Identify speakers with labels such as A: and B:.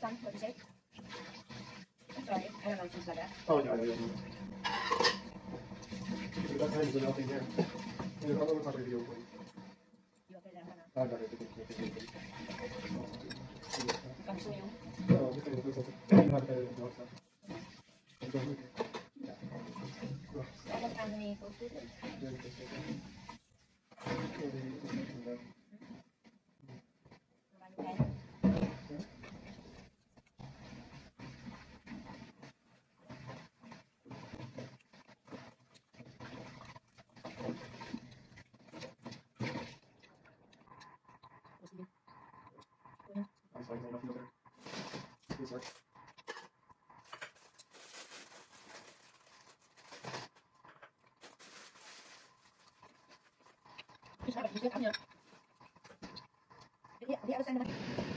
A: son, what you say? I'm sorry, I don't know things like that.
B: Oh, yeah. That time is nothing there. Yung ako naka-review ko.
A: You okay lang na?
B: Ah, got it.
A: Kung gusto niyo.
B: Oo, gusto ko. Lahat tayo ng WhatsApp.
A: Tapos ano ni post it? Di ako saan naman.